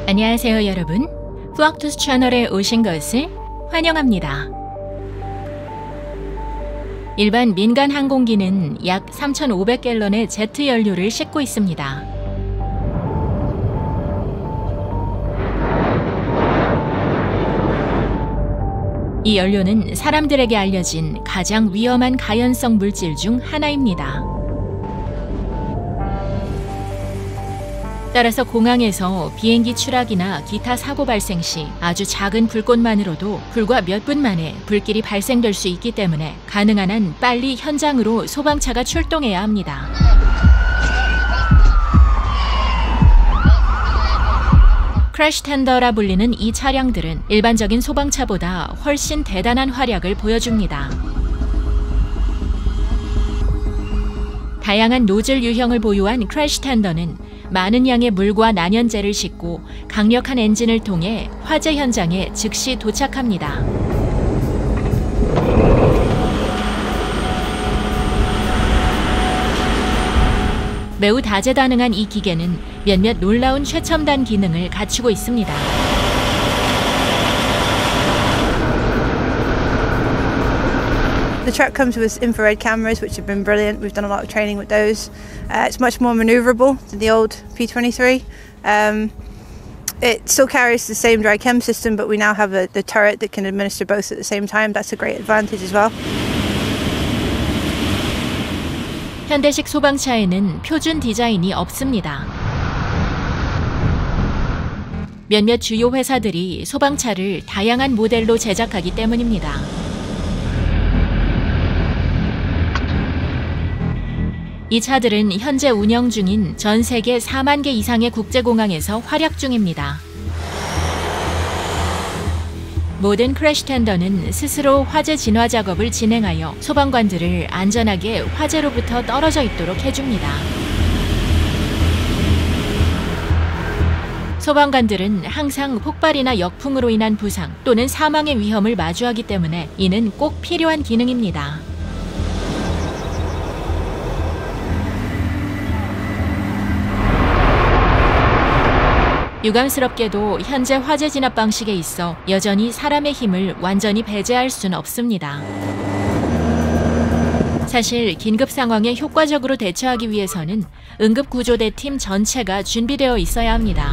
안녕하세요 여러분. 플럭투스 채널에 오신 것을 환영합니다. 일반 민간 항공기는 약 3,500갤런의 제트 연료를 싣고 있습니다. 이 연료는 사람들에게 알려진 가장 위험한 가연성 물질 중 하나입니다. 따라서 공항에서 비행기 추락이나 기타 사고 발생 시 아주 작은 불꽃만으로도 불과 몇 분 만에 불길이 발생될 수 있기 때문에 가능한 한 빨리 현장으로 소방차가 출동해야 합니다. 크래시 텐더라 불리는 이 차량들은 일반적인 소방차보다 훨씬 대단한 활약을 보여줍니다. 다양한 노즐 유형을 보유한 크래시 텐더는 많은 양의 물과 난연제를 싣고 강력한 엔진을 통해 화재 현장에 즉시 도착합니다. 매우 다재다능한 이 기계는 몇몇 놀라운 최첨단 기능을 갖추고 있습니다. The truck comes with infrared cameras, which have been brilliant. We've done a lot of training with those. It's much more manoeuvrable than the old P23. It still carries the same dry chem system, but we now have the turret that can administer both at the same time. That's a great advantage as well. 현대식 소방차에는 표준 디자인이 없습니다. 몇몇 주요 회사들이 소방차를 다양한 모델로 제작하기 때문입니다. 이 차들은 현재 운영 중인 전 세계 4만 개 이상의 국제공항에서 활약 중입니다. 모든 크래시 텐더는 스스로 화재 진화 작업을 진행하여 소방관들을 안전하게 화재로부터 떨어져 있도록 해줍니다. 소방관들은 항상 폭발이나 역풍으로 인한 부상 또는 사망의 위험을 마주하기 때문에 이는 꼭 필요한 기능입니다. 유감스럽게도 현재 화재 진압 방식에 있어 여전히 사람의 힘을 완전히 배제할 수는 없습니다. 사실 긴급 상황에 효과적으로 대처하기 위해서는 응급구조대 팀 전체가 준비되어 있어야 합니다.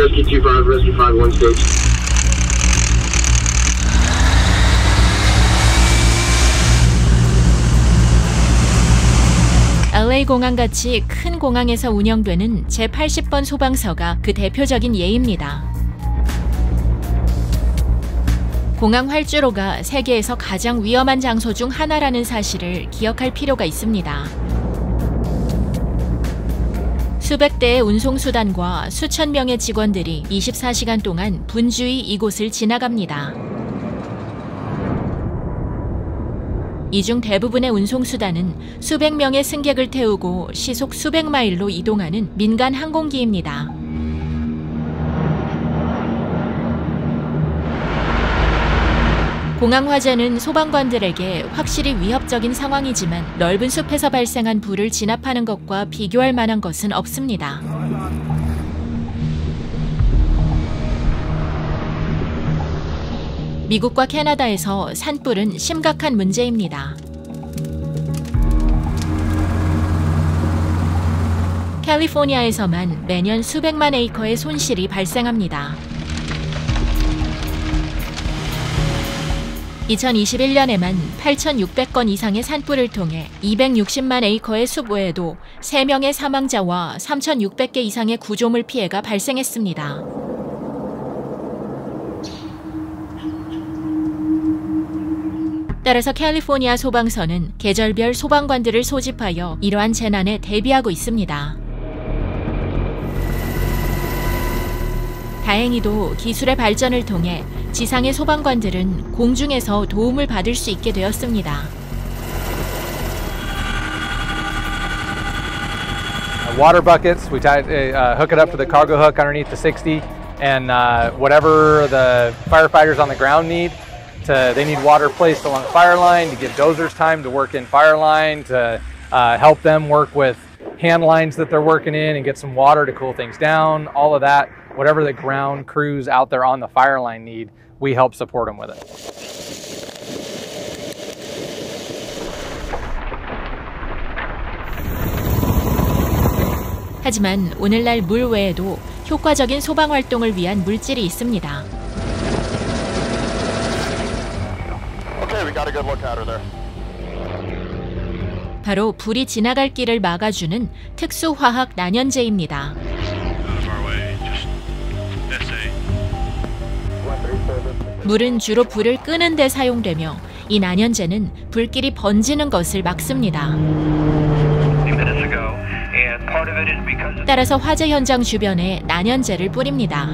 LA 공항같이 큰 공항에서 운영되는 제80번 소방서가 그 대표적인 예입니다. 공항 활주로가 세계에서 가장 위험한 장소 중 하나라는 사실을 기억할 필요가 있습니다. 수백 대의 운송수단과 수천 명의 직원들이 24시간 동안 분주히 이곳을 지나갑니다. 이 중 대부분의 운송수단은 수백 명의 승객을 태우고 시속 수백 마일로 이동하는 민간 항공기입니다. 공항 화재는 소방관들에게 확실히 위협적인 상황이지만 넓은 숲에서 발생한 불을 진압하는 것과 비교할 만한 것은 없습니다. 미국과 캐나다에서 산불은 심각한 문제입니다. 캘리포니아에서만 매년 수백만 에이커의 손실이 발생합니다. 2021년에만 8,600건 이상의 산불을 통해 260만 에이커의 숲 외에도 3명의 사망자와 3,600개 이상의 구조물 피해가 발생했습니다. 따라서 캘리포니아 소방서는 계절별 소방관들을 소집하여 이러한 재난에 대비하고 있습니다. 다행히도 기술의 발전을 통해 지상의 소방관들은 공중에서 도움을 받을 수 있게 되었습니다. Water buckets, we hook it up to the cargo hook underneath the 60, and whatever the firefighters on the ground need. They need water placed along the fire line to give dozers time to work in fire line, to help them work with hand lines that they're working in and get some water to cool things down, all of that, whatever the ground crews out there on the fire line need, we help support them with it. 하지만 오늘날 물 외에도 효과적인 소방 활동을 위한 물질이 있습니다. Okay, we got a good look at her there. 바로 불이 지나갈 길을 막아주는 특수화학 난연제입니다. 물은 주로 불을 끄는 데 사용되며 이 난연제는 불길이 번지는 것을 막습니다. 따라서 화재 현장 주변에 난연제를 뿌립니다.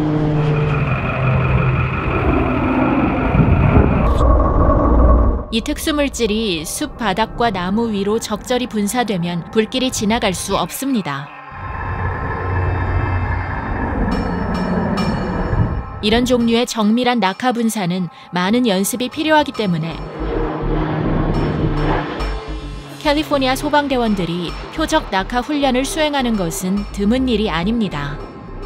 이 특수물질이 숲 바닥과 나무 위로 적절히 분사되면 불길이 지나갈 수 없습니다. 이런 종류의 정밀한 낙하 분사는 많은 연습이 필요하기 때문에 캘리포니아 소방대원들이 표적 낙하 훈련을 수행하는 것은 드문 일이 아닙니다.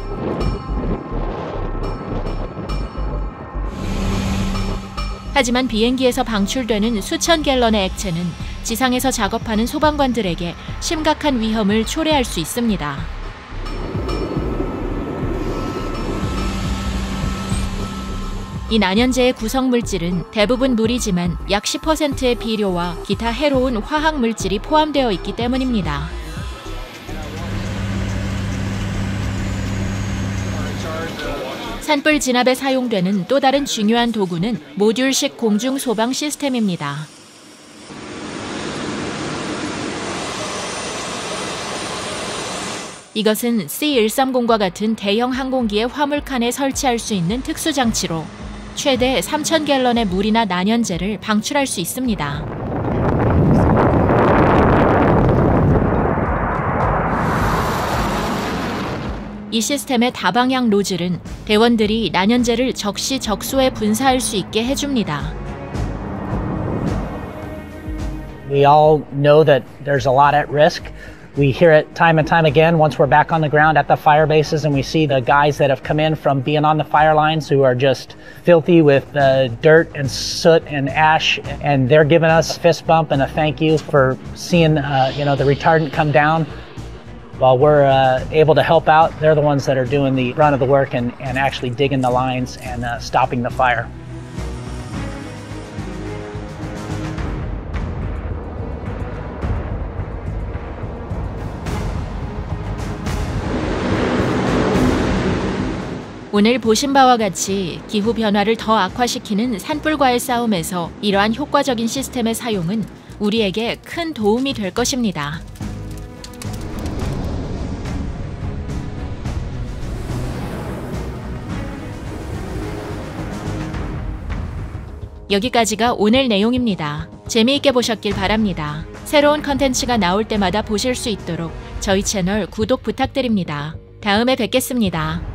하지만 비행기에서 방출되는 수천 갤런의 액체는 지상에서 작업하는 소방관들에게 심각한 위험을 초래할 수 있습니다. 이 난연제의 구성 물질은 대부분 물이지만 약 10%의 비료와 기타 해로운 화학 물질이 포함되어 있기 때문입니다. 산불 진압에 사용되는 또 다른 중요한 도구는 모듈식 공중 소방 시스템입니다. 이것은 C-130과 같은 대형 항공기의 화물칸에 설치할 수 있는 특수 장치로 최대 3,000갤런의 물이나 난연제를 방출할 수 있습니다. 이 시스템의 다방향 노즐은 대원들이 난연제를 적시적소에 분사할 수 있게 해줍니다. We all know that there's a lot at risk. We hear it time and time again once we're back on the ground at the fire bases and we see the guys that have come in from being on the fire lines who are just filthy with dirt and soot and ash, and they're giving us a fist bump and a thank you for seeing the retardant come down. While we're able to help out, they're the ones that are doing the brunt of the work and actually digging the lines and stopping the fire. 오늘 보신 바와 같이 기후변화를 더 악화시키는 산불과의 싸움에서 이러한 효과적인 시스템의 사용은 우리에게 큰 도움이 될 것입니다. 여기까지가 오늘 내용입니다. 재미있게 보셨길 바랍니다. 새로운 컨텐츠가 나올 때마다 보실 수 있도록 저희 채널 구독 부탁드립니다. 다음에 뵙겠습니다.